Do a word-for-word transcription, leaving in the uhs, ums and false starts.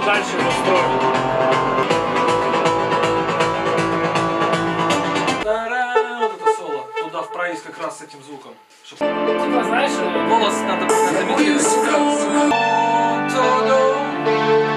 дальше его строить. Вот это соло. Туда вправить как раз с этим звуком. Чтоб... Типа, знаешь, голос надо заметить.